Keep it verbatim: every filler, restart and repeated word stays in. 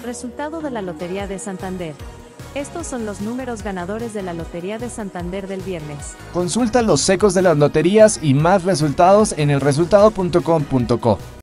Resultado de la Lotería de Santander. Estos son los números ganadores de la Lotería de Santander del viernes. Consulta los secos de las loterías y más resultados en el resultado punto com punto co.